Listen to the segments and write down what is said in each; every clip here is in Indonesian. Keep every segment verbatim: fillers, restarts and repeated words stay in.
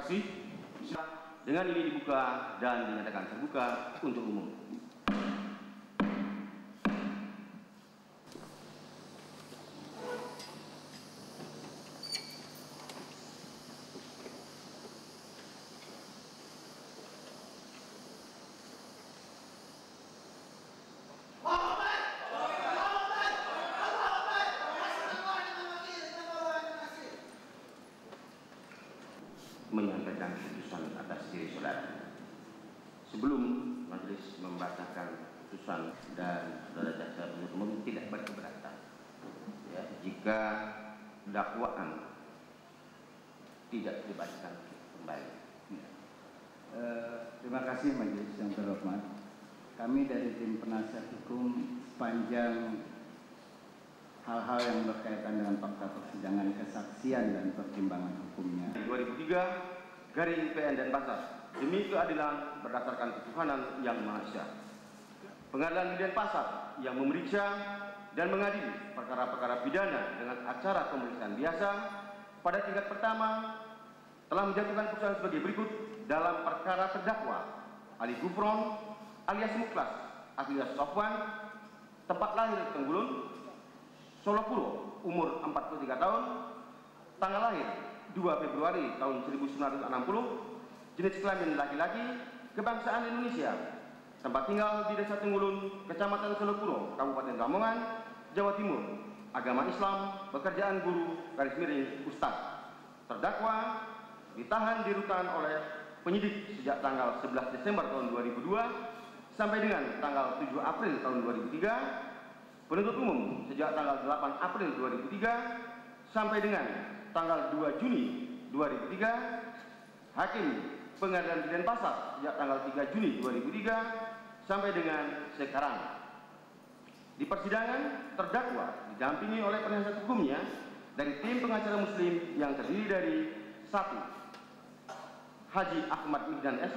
saksi. Dengan ini dibuka dan dinyatakan terbuka untuk umum. Menyampaikan putusan atas diri saudara. Sebelum majelis membacakan putusan dan saudara jaksa penuntut umum tidak berkeberatan ya, jika dakwaan tidak dibacakan kembali. Ya. Eh, terima kasih majelis yang terhormat. Kami dari tim penasihat hukum sepanjang hal-hal yang berkaitan dengan fakta persidangan, kesaksian dan pertimbangan hukumnya. dua ribu tiga garing P N Denpasar demi keadilan berdasarkan ketuhanan yang Maha Esa. Pengadilan Negeri Denpasar yang memeriksa dan mengadili perkara-perkara pidana dengan acara pemeriksaan biasa pada tingkat pertama telah menjatuhkan putusan sebagai berikut dalam perkara terdakwa Ali Gufron alias Muklas alias Sofwan, tempat lahir Tenggulun, Solo Puro, umur empat puluh tiga tahun, tanggal lahir dua Februari tahun seribu sembilan ratus enam puluh, jenis kelamin laki-laki, kebangsaan Indonesia, tempat tinggal di Desa Tenggulun, Kecamatan Solo Puro, Kabupaten Lamongan, Jawa Timur, agama Islam, pekerjaan guru, garis miring Ustaz. Terdakwa ditahan di rutan oleh penyidik sejak tanggal sebelas Desember tahun dua ribu dua sampai dengan tanggal tujuh April tahun dua ribu tiga. Penuntut umum sejak tanggal delapan April dua ribu tiga sampai dengan tanggal dua Juni dua ribu tiga. Hakim Pengadilan Negeri Denpasar sejak tanggal tiga Juni dua ribu tiga sampai dengan sekarang. Di persidangan, terdakwa didampingi oleh penasihat hukumnya dari tim pengacara muslim yang terdiri dari satu Haji Ahmad Mihdan S H,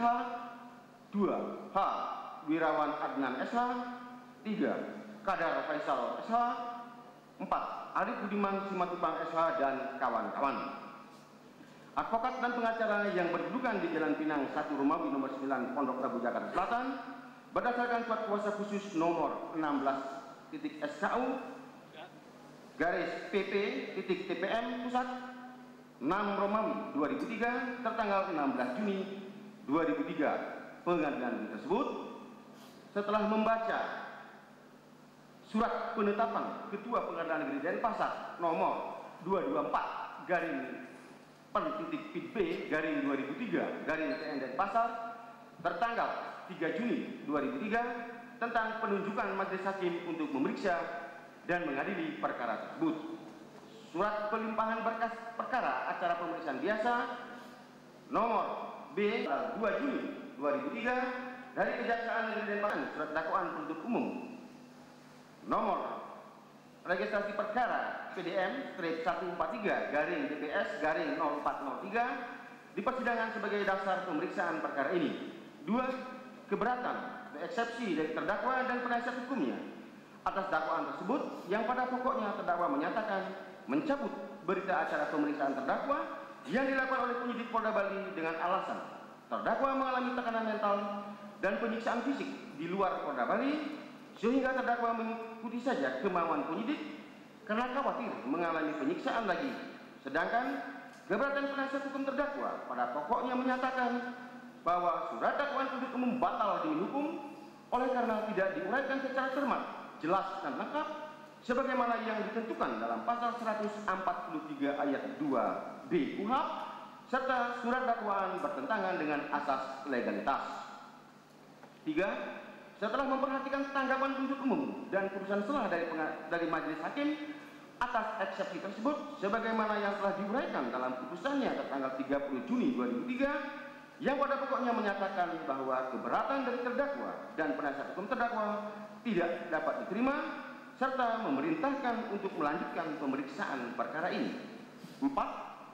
dua H Wirawan Adnan S H, tiga Kadar Faisal S H, empat Arif Budiman Simatupang S H dan kawan-kawan. Advokat dan pengacara yang berkedudukan di Jalan Pinang satu Romawi nomor sembilan Pondok Labu Jakarta Selatan berdasarkan surat kuasa khusus nomor enam belas titik S K U garis P P titik T P M Pusat enam Romawi dua ribu tiga tertanggal enam belas Juni dua ribu tiga. Pengadilan tersebut setelah membaca surat penetapan Ketua Pengadilan Negeri Denpasar nomor dua ratus dua puluh empat garing per titik pit B garing dua ribu tiga garing P N Denpasar tertanggal tiga Juni dua ribu tiga tentang penunjukan majelis hakim untuk memeriksa dan mengadili perkara tersebut. Surat pelimpahan berkas perkara acara pemeriksaan biasa nomor B dua Juni dua ribu tiga dari Kejaksaan Negeri Denpasar, surat dakwaan penuntut umum nomor registrasi perkara P D M satu empat tiga garing D P S garing nol empat nol tiga di persidangan sebagai dasar pemeriksaan perkara ini. Dua, keberatan atau eksepsi dari terdakwa dan penasihat hukumnya atas dakwaan tersebut yang pada pokoknya terdakwa menyatakan mencabut berita acara pemeriksaan terdakwa yang dilakukan oleh penyidik Polda Bali dengan alasan terdakwa mengalami tekanan mental dan penyiksaan fisik di luar Polda Bali sehingga terdakwa mengikuti saja kemauan penyidik karena khawatir mengalami penyiksaan lagi. Sedangkan keberatan penasihat hukum terdakwa pada pokoknya menyatakan bahwa surat dakwaan penuntut umum batal demi hukum oleh karena tidak diuraikan secara cermat, jelas dan lengkap sebagaimana yang ditentukan dalam pasal seratus empat puluh tiga ayat dua B K U H serta surat dakwaan bertentangan dengan asas legalitas. Tiga, setelah memperhatikan tanggapan penuntut umum dan putusan selah dari, dari majelis hakim atas eksepsi tersebut sebagaimana yang telah diuraikan dalam putusannya tertanggal tiga puluh Juni dua ribu tiga yang pada pokoknya menyatakan bahwa keberatan dari terdakwa dan penasihat hukum terdakwa tidak dapat diterima serta memerintahkan untuk melanjutkan pemeriksaan perkara ini. Empat,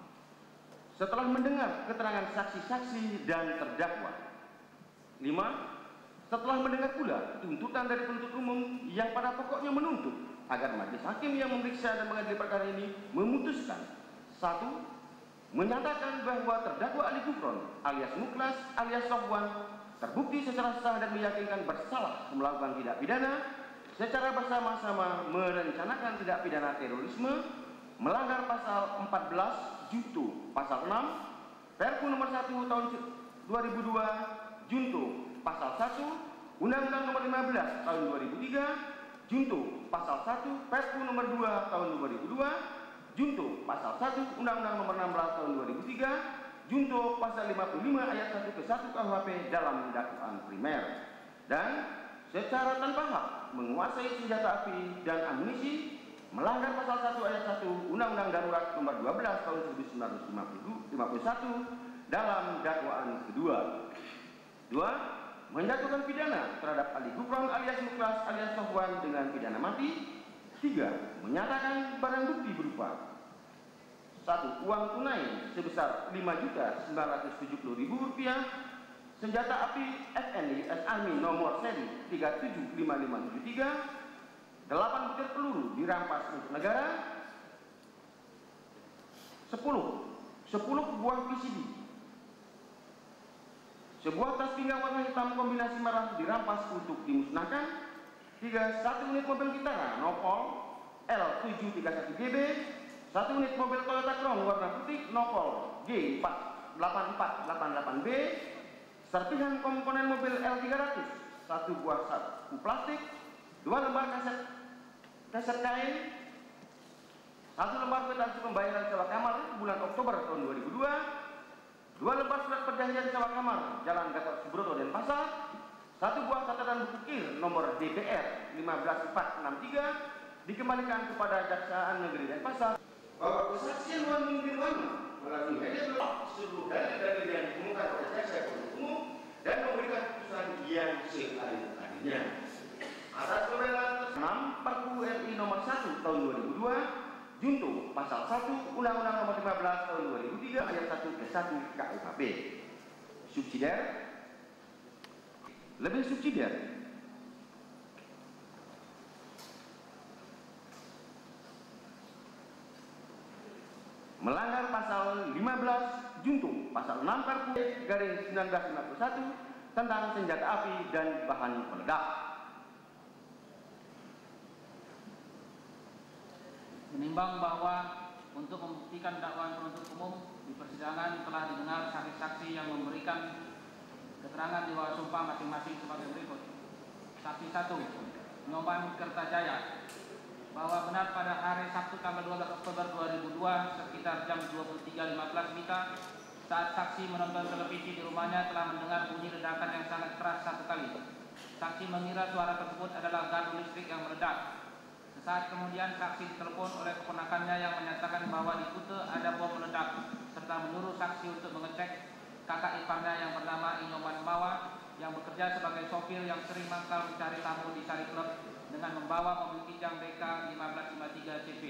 setelah mendengar keterangan saksi-saksi dan terdakwa. Lima, setelah mendengar pula tuntutan dari penuntut umum yang pada pokoknya menuntut agar majelis hakim yang memeriksa dan mengadili perkara ini memutuskan satu, menyatakan bahwa terdakwa Ali Gufron alias Muklas alias Sofwan terbukti secara sah dan meyakinkan bersalah melakukan tindak pidana secara bersama-sama merencanakan tindak pidana terorisme melanggar pasal empat belas junto pasal enam Perpu nomor satu tahun dua ribu dua junto pasal satu Undang-Undang nomor lima belas tahun dua ribu tiga junto pasal satu Perpu nomor dua tahun dua ribu dua junto pasal satu Undang-Undang nomor enam belas tahun dua ribu tiga junto pasal lima puluh lima ayat satu ke satu K U H P dalam dakwaan primer, dan secara tanpa hak menguasai senjata api dan amunisi melanggar pasal satu ayat satu Undang-Undang Darurat nomor dua belas tahun seribu sembilan ratus lima puluh satu dalam dakwaan kedua. Dua, menjatuhkan pidana terhadap Ali Gufron alias Muklas alias Sofwan dengan pidana mati. Tiga, menyatakan barang bukti berupa satu, uang tunai sebesar lima juta sembilan ratus tujuh puluh ribu rupiah, senjata api F N I S Army nomor seri tiga tujuh lima lima tujuh tiga, delapan butir peluru dirampas untuk negara, sepuluh, sepuluh buah P C B, sebuah tas pinggang warna hitam kombinasi merah dirampas untuk dimusnahkan. Tiga, satu unit mobil Vitara Nopol L tujuh tiga satu G B, satu unit mobil Toyota Crown warna putih Nopol G empat delapan empat delapan delapan B, serpihan komponen mobil L tiga ratus, satu buah sapu plastik, dua lembar kaset kaset kain, satu lembar kwitansi pembayaran sewa kamar bulan Oktober tahun dua ribu dua, dua lembar surat perjanjian sewa kamar Jalan Gatot Subroto Denpasar, satu buah catatan buku kir nomor D B R lima belas empat enam tiga dikembalikan kepada Jaksaan Negeri Denpasar. Bahwa kesaksian Wan Mungkin Wana melalui media blog seluruh dalil-dalil yang ditemukan oleh jaksa penuntut umum dan memberikan putusan yang seadil-adilnya. Atas pembelaan enam Perpu R I nomor satu tahun dua ribu dua junto pasal satu Undang-Undang nomor lima belas tahun dua ribu tiga ayat satu ke satu K U H P. Subsidiar, lebih subsidiar, melanggar pasal lima belas junto pasal enam Perpu garing seribu sembilan ratus lima puluh satu tentang senjata api dan bahan peledak. Menimbang bahwa untuk membuktikan dakwaan penuntut umum di persidangan telah didengar saksi-saksi yang memberikan keterangan di bawah sumpah masing-masing sebagai berikut. Saksi satu, Nyoman Kertajaya, bahwa benar pada hari Sabtu tanggal dua belas Oktober dua ribu dua sekitar jam dua puluh tiga lima belas W I K A saat saksi menonton televisi di rumahnya telah mendengar bunyi ledakan yang sangat keras satu kali. Saksi mengira suara tersebut adalah gardu listrik yang meledak. Sesaat kemudian saksi ditelepon oleh keponakannya yang menyatakan bahwa di Kute ada bom meledak serta menyuruh saksi untuk mengecek kakak iparnya yang bernama Inyoman Bawa yang bekerja sebagai sopir yang sering mangkal mencari tamu di Sari Club dengan membawa mobil kijang B K lima belas lima tiga C P.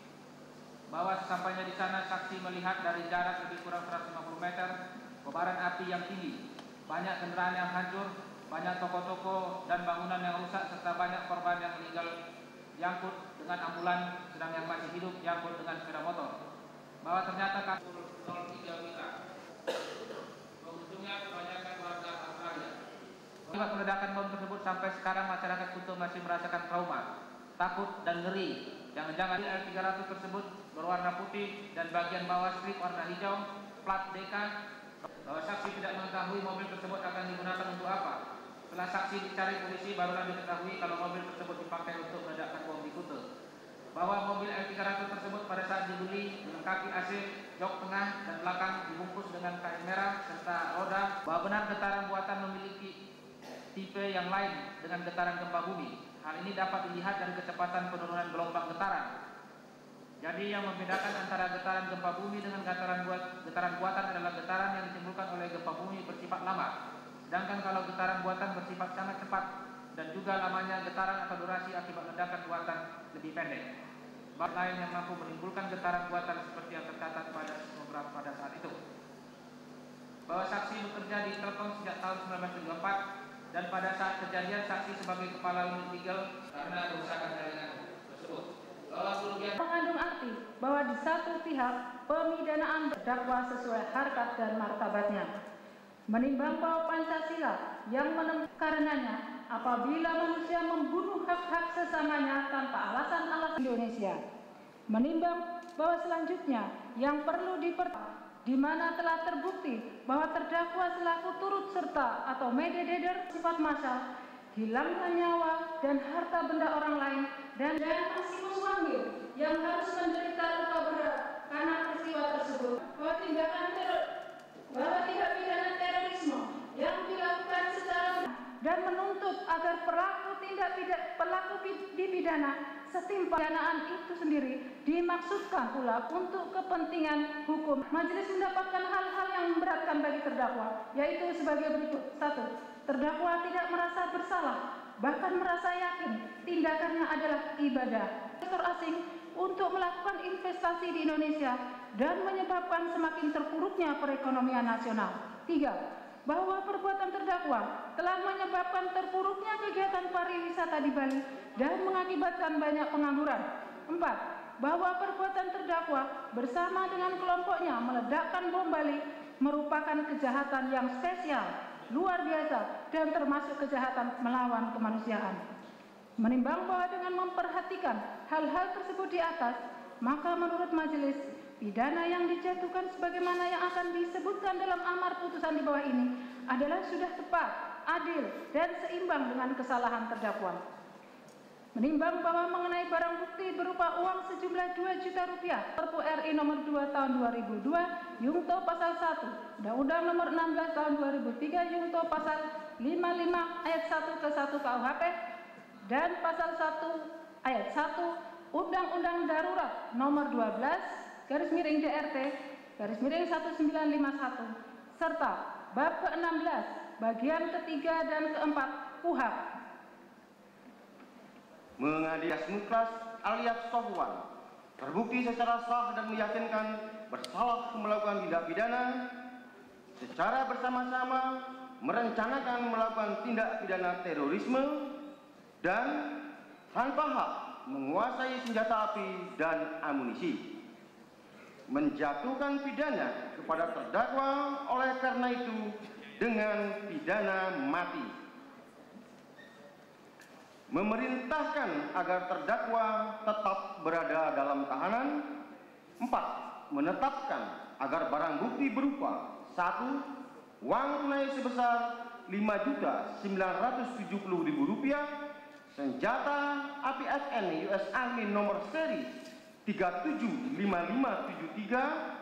Bahwa sesampainya di sana saksi melihat dari jarak lebih kurang seratus lima puluh meter kobaran api yang tinggi, banyak kendaraan yang hancur, banyak toko-toko dan bangunan yang rusak serta banyak korban yang meninggal diangkut dengan ambulan, sedang yang masih hidup diangkut dengan sepeda motor. Bahwa ternyata kasus nol tiga W I K A pengunjungnya kebanyakan warga Australia. Akibat peledakan bom tersebut sampai sekarang masyarakat Kuto masih merasakan trauma, takut dan ngeri. Jangan-jangan L tiga ratus tersebut berwarna putih dan bagian bawah strip warna hijau, plat D K. Bahwa saksi tidak mengetahui mobil tersebut akan digunakan untuk apa. Setelah saksi dicari polisi barulah diketahui kalau mobil tersebut dipakai untuk meledakkan bom di Kuto. Bahwa mobil L tiga ratus tersebut pada saat dibeli dilengkapi A C, jok tengah dan belakang dibungkus dengan kain merah serta roda. Bahwa benar getaran buatan memiliki tipe yang lain dengan getaran gempa bumi. Hal ini dapat dilihat dari kecepatan penurunan gelombang getaran. Jadi yang membedakan antara getaran gempa bumi dengan getaran buat getaran buatan adalah getaran yang ditimbulkan oleh gempa bumi bersifat lama. Sedangkan kalau getaran buatan bersifat sangat cepat dan juga lamanya getaran atau durasi akibat ledakan buatan lebih pendek. Bab lain yang mampu menimbulkan getaran buatan seperti yang tercatat pada beberapa pada saat itu. Bahwa saksi bekerja di Telkom sejak tahun seribu sembilan ratus tujuh puluh empat dan pada saat kejadian saksi sebagai kepala unit legal karena kerusakan jaringan tersebut. mengandung arti bahwa di satu pihak pemidanaan terdakwa sesuai harkat dan martabatnya, menimbang bahwa Pancasila yang menem karenanya apabila manusia membunuh hak-hak sesamanya tanpa alasan-alasan Indonesia, menimbang bahwa selanjutnya yang perlu diper di mana telah terbukti bahwa terdakwa selaku turut serta atau mediator sifat massal, hilangnya nyawa dan harta benda orang lain, dan dan Maximus Wanggil yang harus menderita luka berat karena peristiwa tersebut, bahwa tindakan teror bahwa tindak pidana terorisme yang dilakukan secara dan menuntut agar pelaku tindak pidana pelaku dipidana setimpal pidanaan itu sendiri dimaksudkan pula untuk kepentingan hukum. Majelis mendapatkan hal-hal yang memberatkan bagi terdakwa, yaitu sebagai berikut. Satu, terdakwa tidak merasa bersalah, bahkan merasa yakin tindakannya adalah ibadah sektor asing untuk melakukan investasi di Indonesia dan menyebabkan semakin terpuruknya perekonomian nasional. Tiga, bahwa perbuatan terdakwa telah menyebabkan terpuruknya kegiatan pariwisata di Bali dan mengakibatkan banyak pengangguran. Empat, bahwa perbuatan terdakwa bersama dengan kelompoknya meledakkan bom Bali merupakan kejahatan yang spesial, luar biasa, dan termasuk kejahatan melawan kemanusiaan. Menimbang bahwa dengan memperhatikan hal-hal tersebut di atas, maka menurut majelis, pidana yang dijatuhkan sebagaimana yang akan disebutkan dalam amar putusan di bawah ini adalah sudah tepat, adil, dan seimbang dengan kesalahan terdakwa. Menimbang bahwa mengenai barang bukti berupa uang sejumlah dua juta rupiah, Perpu R I nomor dua tahun dua ribu dua, Yungto pasal satu, Undang-Undang nomor enam belas tahun dua ribu tiga, Yungto pasal lima puluh lima ayat satu ke satu K U H P, dan pasal satu ayat satu Undang-Undang Darurat nomor dua belas garis miring D R T garis miring seribu sembilan ratus lima puluh satu serta bab ke enam belas bagian ketiga dan keempat K U H P. Mengadili Muklas alias Sofwan terbukti secara sah dan meyakinkan bersalah melakukan tindak pidana secara bersama-sama merencanakan melakukan tindak pidana terorisme dan tanpa hak menguasai senjata api dan amunisi, menjatuhkan pidana kepada terdakwa oleh karena itu dengan pidana mati, memerintahkan agar terdakwa tetap berada dalam tahanan. Empat, menetapkan agar barang bukti berupa satu, uang tunai sebesar lima juta sembilan ratus tujuh puluh ribu rupiah, senjata api F N U S Army nomor seri tiga tujuh lima lima tujuh tiga,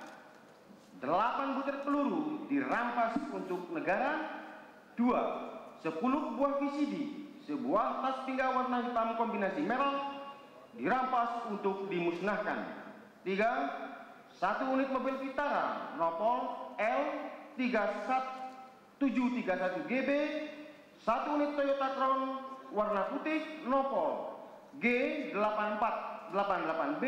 delapan butir peluru dirampas untuk negara. Dua, sepuluh buah V C D, sebuah tas pinggang warna hitam kombinasi merah dirampas untuk dimusnahkan. Tiga, satu unit mobil Vitara Nopol L tiga tujuh tiga satu G B, satu unit Toyota Crown warna putih Nopol G delapan empat delapan delapan B,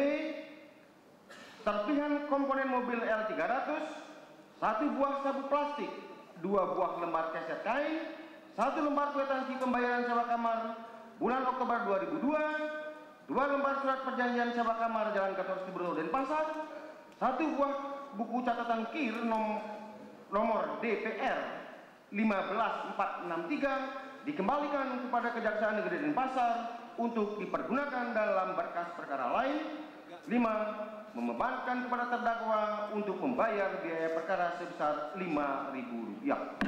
serpihan komponen mobil L tiga ratus, satu buah sabu plastik, dua buah lembar keset kain, satu lembar kwitansi pembayaran sewa kamar bulan Oktober dua ribu dua, dua lembar surat perjanjian sewa kamar Jalan Gatot Subroto Denpasar, satu buah buku catatan KIR nom nomor D P R lima belas empat enam tiga dikembalikan kepada Kejaksaan Negeri Denpasar untuk dipergunakan dalam berkas perkara lain. Lima, membebankan kepada terdakwa untuk membayar biaya perkara sebesar lima ribu rupiah.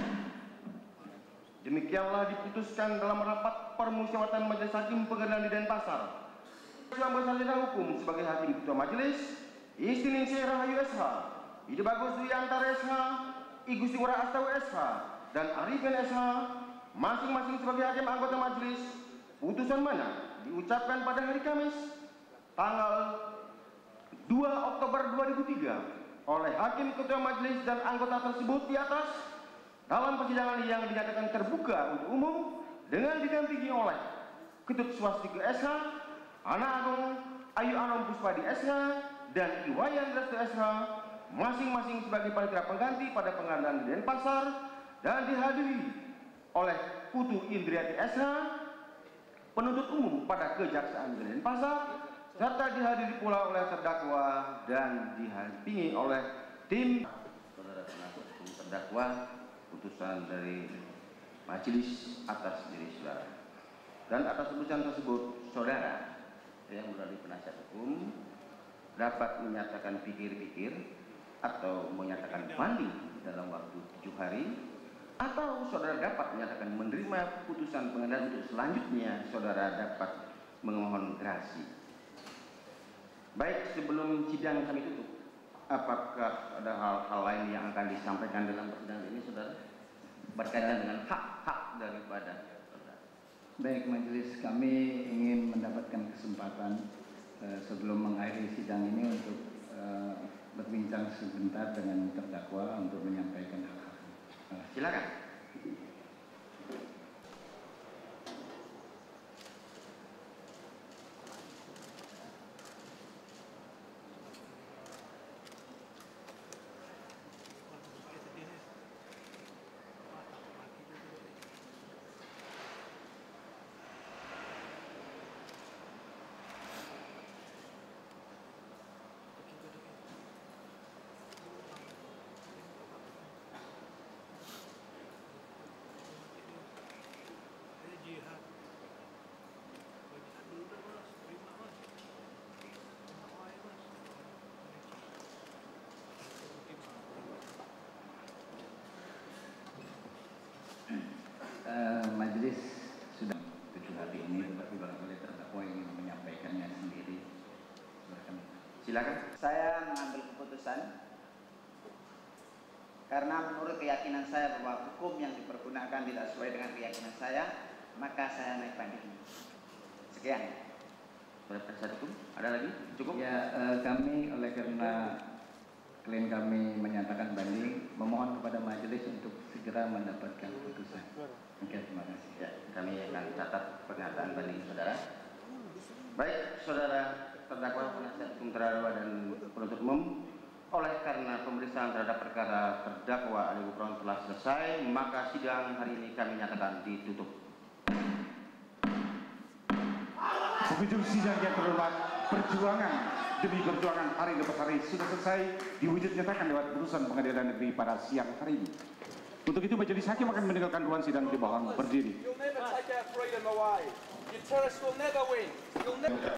Demikianlah diputuskan dalam rapat permusyawaratan Majelis Hakim Pengadilan di Denpasar. Yang bersarjana hukum sebagai hakim ketua majelis, Isti Ningsih Rahayu S H, Ide Bagus Dwi Antara S H, I Gusti Ngurah Astawa S H, dan Arifin S H, masing-masing sebagai hakim anggota majelis. Putusan mana diucapkan pada hari Kamis tanggal dua Oktober dua ribu tiga oleh hakim ketua majelis dan anggota tersebut di atas dalam persidangan yang dinyatakan terbuka untuk umum dengan didampingi oleh Ketut Swastike S H, Anak Agung Ayu Anom Puspadi S H, dan Iwayan Restu S H, masing-masing sebagai panitia pengganti pada pengadilan di Denpasar, dan dihadiri oleh Putu Indriati S H, penuntut umum pada Kejaksaan Negeri Denpasar, serta dihadiri pula oleh terdakwa dan didampingi oleh tim saudara penasihat hukum terdakwa, putusan dari majelis atas diri saudara. Dan atas putusan tersebut, saudara yang melalui penasihat hukum dapat menyatakan pikir-pikir atau menyatakan banding dalam waktu tujuh hari, atau saudara dapat menyatakan menerima putusan pengadilan untuk selanjutnya saudara dapat memohon gerasi. Baik, sebelum sidang kami tutup, apakah ada hal-hal lain yang akan disampaikan dalam persidangan ini, saudara? Berkaitan dengan hak-hak daripada saudara. Baik, majelis, kami ingin mendapatkan kesempatan uh, sebelum mengakhiri sidang ini untuk uh, berbincang sebentar dengan terdakwa untuk menyampaikan hak-hak. Uh, Silakan. Uh, majelis sudah tujuh hari ini, tetapi barangkali terdakwa ingin menyampaikannya sendiri. Silakan. Silakan. Saya mengambil keputusan karena menurut keyakinan saya bahwa hukum yang dipergunakan tidak sesuai dengan keyakinan saya, maka saya naik banding. Sekian. Penasihat hukum, ada lagi? Cukup? Ya, uh, kami oleh karena klien kami menyatakan banding, memohon kepada majelis untuk segera mendapatkan putusan. Oke, terima kasih. Ya, kami akan catat pernyataan banding saudara. Baik, saudara terdakwa, penasihat hukum terdakwa dan penuntut umum, oleh karena pemeriksaan terhadap perkara terdakwa Ali Gufron telah selesai, maka sidang hari ini kami nyatakan ditutup. Penghujung sidang yang terhormat, perjuangan demi perjuangan hari lepas hari sudah selesai diwujud nyatakan lewat putusan pengadilan negeri pada siang hari ini. Untuk itu majelis hakim akan meninggalkan ruang sidang di bawah berdiri.